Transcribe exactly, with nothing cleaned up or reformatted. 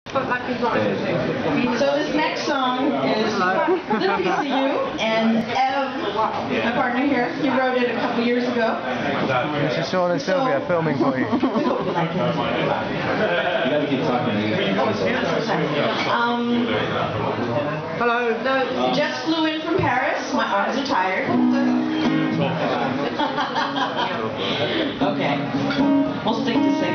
So this next song is Little Piece of You, and Ev, my partner here, he wrote it a couple years ago. This is Sean and Sylvia so, filming for you. We hope you like it. You gotta keep talking. Um, Hello. So, just flew in from Paris. My arms are tired. Okay. We'll stick to six.